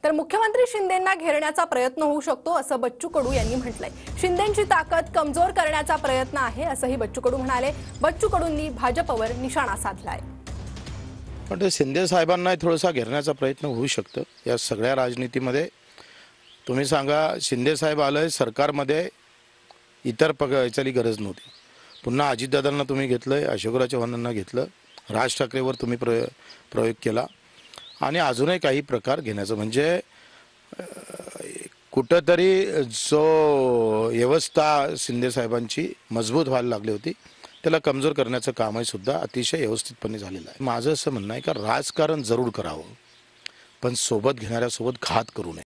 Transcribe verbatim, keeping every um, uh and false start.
तर मुख्यमंत्री शिंदेंना घेरण्याचा प्रयत्न होऊ शकतो असं बच्चू कडू यांनी म्हटलंय। शिंदेंची ताकद कमजोर करण्याचा प्रयत्न आहे असंही बच्चू कडू म्हणाले। बच्चू कडूंनी भाजपवर निशाणा साधलाय। पण शिंदे साहेबांना थोडासा घेरण्याचा प्रयत्न होऊ शकतो या सगळ्या राजनीतीमध्ये। तुम्ही सांगा, शिंदे साहेब आले सरकारमध्ये, इतर पगाराची गरज नव्हती। पुन्हा अजितदादांना तुम्ही घेतलंय, अशोकराव चव्हाणांना घेतलं, राज ठाकरेवर तुम्ही प्रयोग प्रयोग केला आणि अजूनही काही प्रकार घेण्याचं म्हणजे कुठेतरी जो व्यवस्था शिंदे साहेबांची मजबूत व्हायला लागली होती त्याला कमजोर करण्याचं कामही सुद्धा अतिशय व्यवस्थितपणे झालेलं आहे। माझं असं म्हणणं आहे की राजकारण जरूर करावं, पण सोबत घेणाऱ्यासोबत घात करू नये।